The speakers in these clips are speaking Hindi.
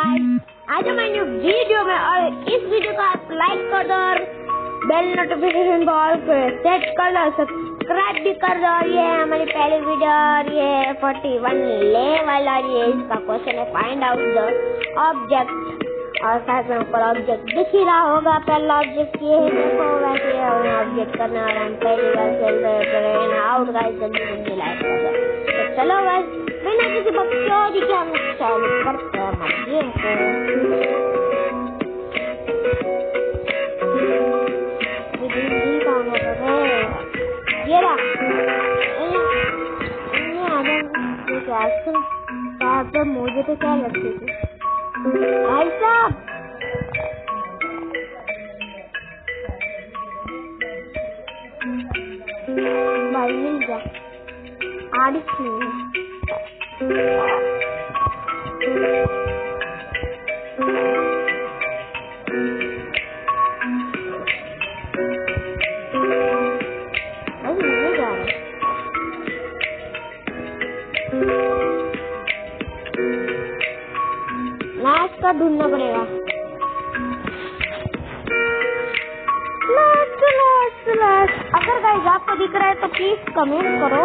गाइस, आज हमारी न्यू वीडियो में, और इस वीडियो को आप लाइक कर दो और बेल नोटिफिकेशन बॉल को सेट कर दो, सब्सक्राइब भी कर दो। और ये हमारी पहली वीडियो और ये 41 लेवल और ये इसका क्वेश्चन है फाइंड आउट द ऑब्जेक्ट। और साथ में ऊपर ऑब्जेक्ट दिख ही रहा होगा। पहला ऑब्जेक्ट ये है, देखो वैसे ऑब्जेक्ट करना और हम पहली बार खेल रहे हैं आउट। गाइस जल्दी जल्दी लाइक कर दो। तो चलो गाइस बिना किसी बकचोदी के हम चालू करते हैं हमारे गेम को। मुझे तो क्या लगती थी भाई साहब, भाई मिल गया आरिफ लास्ट का ढूंढना पड़ेगा। लास्ट अगर गाइस आपको दिख रहा है तो प्लीज कमेंट करो।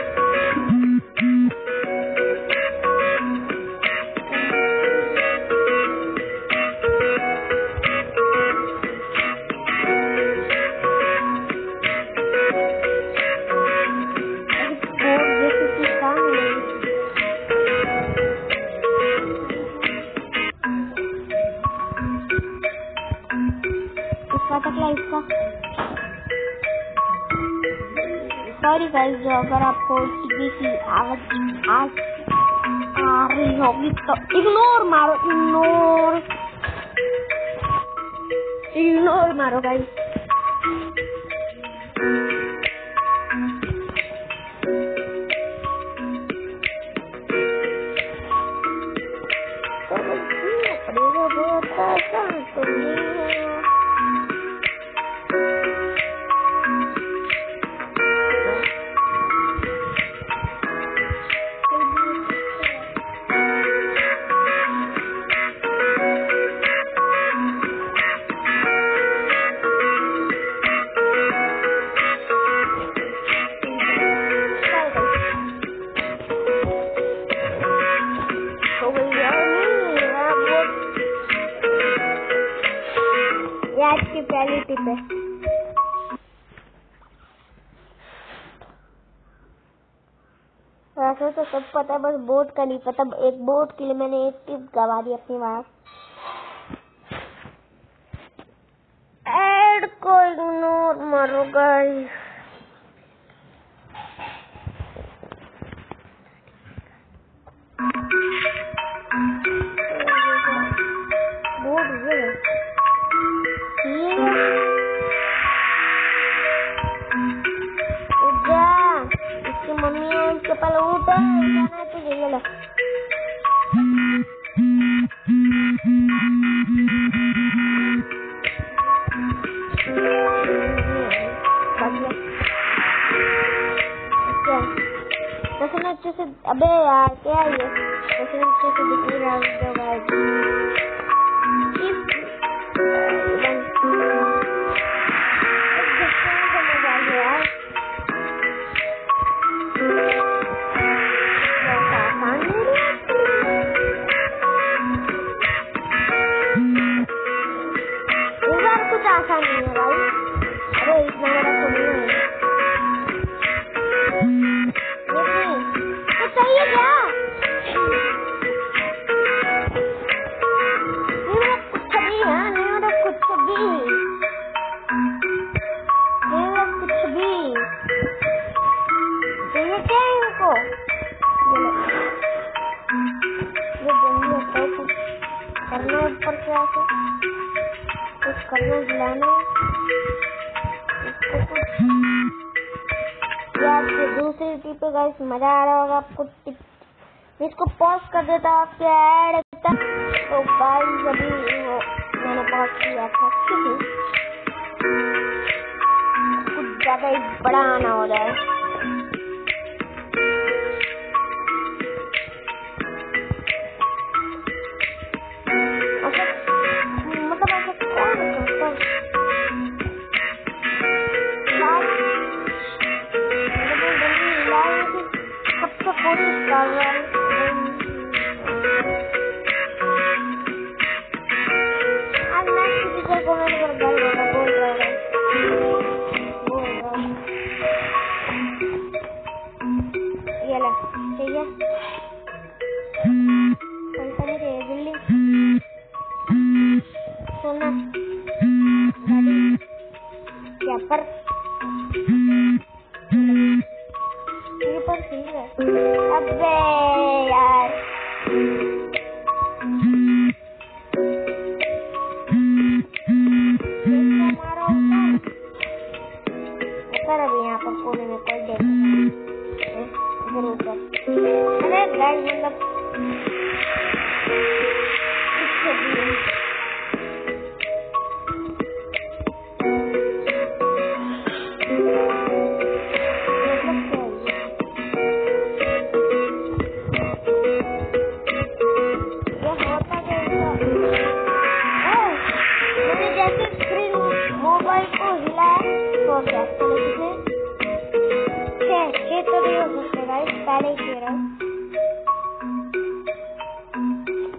सॉरी गाइस, जो अगर आपको टीवी की आवाज आ रही होगी तो इग्नोर मारो, इग्नोर मारो गाइस। आज की पहली टिप है, वैसे तो सब पता है, बस बोट का नहीं पता। एक बोट के लिए मैंने एक टिप गवा दी अपनी बात। ऐड को इग्नोर मारो गाइस। मम्मी उसके पहले उठा जाना तुझे ये लो। अच्छे से, अबे यार क्या है ये, अच्छे से दिख रहा है। आसान नहीं है भाई, अरे इतना बड़ा तो नहीं है। तो सही है क्या? कुछ भी है, नहीं कुछ भी, कुछ भी चाहिए क्या इनको? ये जल्दी होता है करना ऊपर से आके कुछ करना बुलाना इसको कुछ। यार से दूसरी टिप है गाइस, मजा आ रहा होगा आपको। इसको पॉज कर देता आपके ऐड तक। तो गाइस अभी मैंने पॉज किया था, कुछ ज्यादा ही बड़ा आना हो जाए।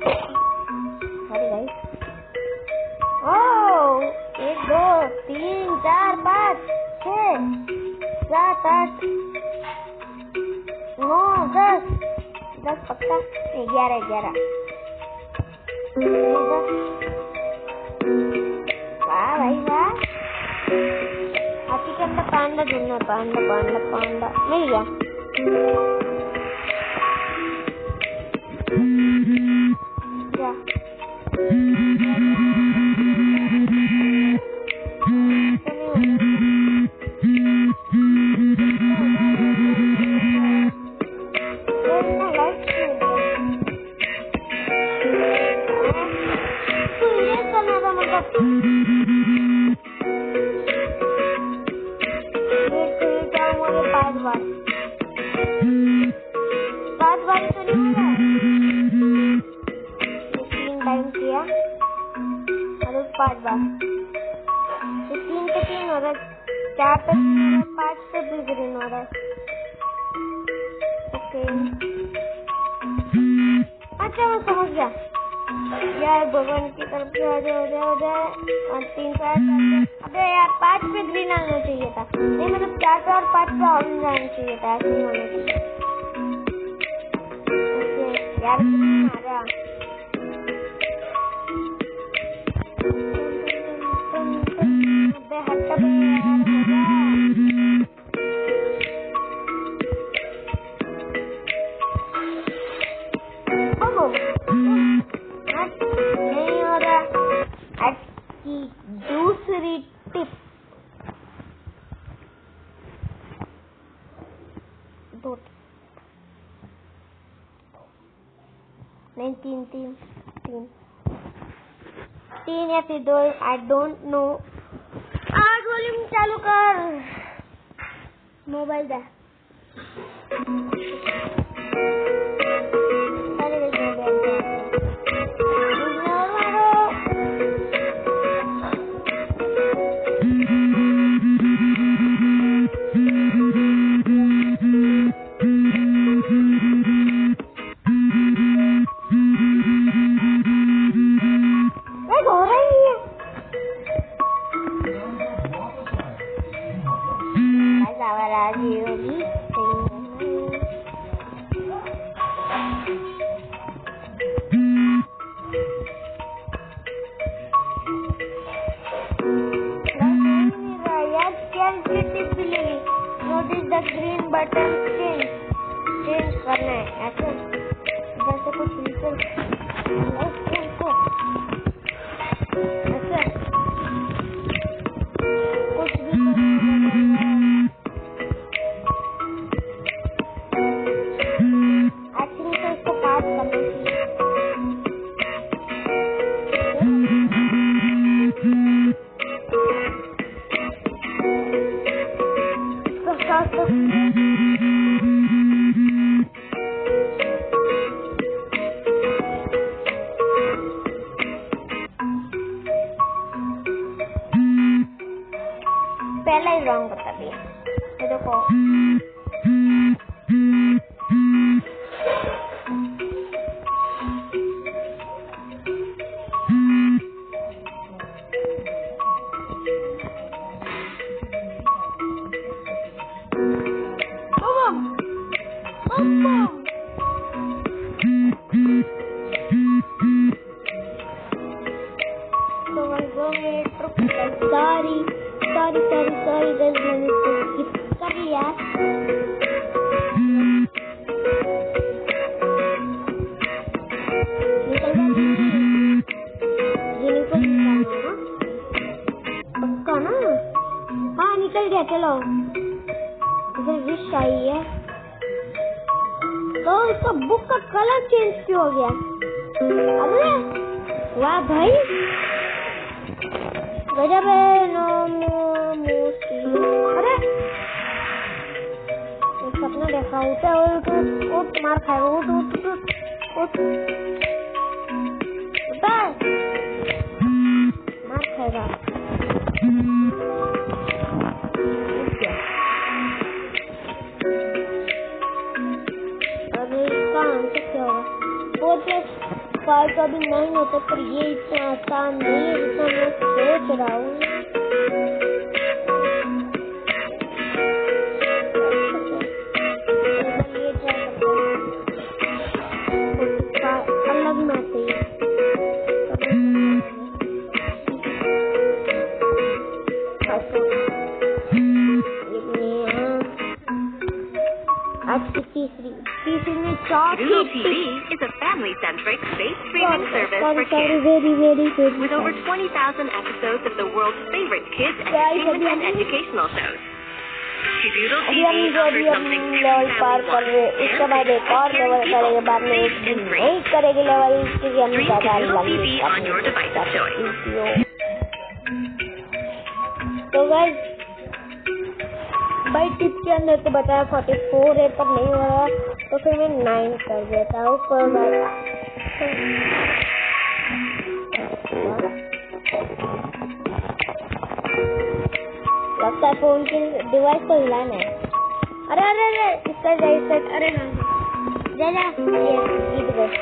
अरे भाई, ओह 1 2 3 4 5 6 7 8 9 10 पक्का 11 वाह भाई वाह। हाथी के अंदर पांडा ढूंढना, पांडा मिल गया। पांच बार तो नहीं हो रहा, 3 टाइम किया और 5 बार, 3 पे 3 हो रहा, 4 पे 3 हो रहा, 5 पे भी ग्रीन हो रहा है। ओके अच्छा मैं समझ गया यार, भगवान की तरफ से हो जाए और 3 4 अबे यार 5 पे ग्रीन आना चाहिए था, नहीं मतलब 4 पे और 5 पे ऑरेंज आना चाहिए था, ऐसे नहीं होना चाहिए यार। ग्रीन आ गया, अबे हट बे नहीं हो रहा। की दूसरी टिप, 2 नहीं 3 या फिर 2, आई डोंट नो। आज वॉल्यूम चालू कर, मोबाइल दे। Notice the green button change करना है ऐसे, जैसे कुछ ऐसे कुछ भी एक्चुअली तो इसको पास करना चाहिए। पहला ही रॉन्ग बता दिया, ये देखो sorry guys, मैंने इसको skip कर लिया। पक्का ना? हाँ निकल गया, चलो इधर विश आई है। तो इसका बुक का कलर चेंज क्यों हो गया? अरे वाह भाई, गजब है। अरे सपना देखा, उठ मार खाएगा, उठ मार खाएगा। अरे इसका आंसर क्या होगा? कार का भी 9 होता, पर ये इतना आसान नहीं है जितना मैं सोच रहा हूँ। अलग मैथ है तीसरी में Noodle TV is a family-centric, space-streaming service for kids. very good. With over 20,000 episodes of the world's favorite kids, entertainment, and educational shows. Noodle TV offers something level पार कर रहे हैं, उसके बाद एक और लेवल करेंगे, बाद में एक दिन नहीं करेंगे लेवल, क्योंकि हम ज़्यादा तो गाइस भाई टिप के अंदर तो बताया 44 है, पर नहीं हो रहा, तो फिर मैं 9 कर देता हूँ। लगता है फोन की डिवाइस को हिलाना है। अरे इसका सेट, अरे ना जा ये जीत गए।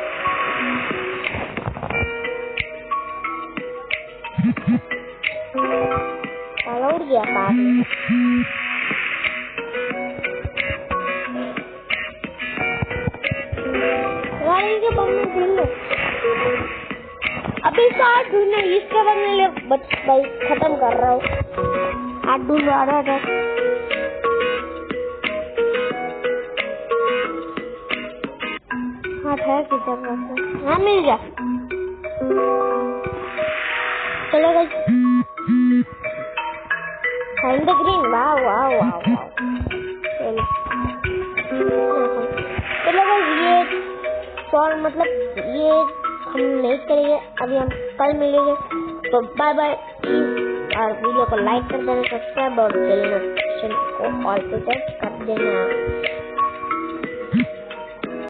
साला उड़ गया पास में। गाड़ी के बम में ढूंढ लो, अभी साथ ढूंढना, इसके बाद में ले भाई खत्म कर रहा हूँ। हाथ ढूंढ रहा था, हाथ है किधर? हाँ मिल गया। चलो गाइस, फाइंड द ग्रीन। वाह वाह वाह वाह। चलो गाइस, ये सॉल्व मतलब ये हम नहीं करेंगे, अभी हम कल मिलेंगे। तो बाय बाय, और वीडियो को लाइक कर देना, सब्सक्राइब और बेल नोटिफिकेशन को ऑल पे सेट कर देना।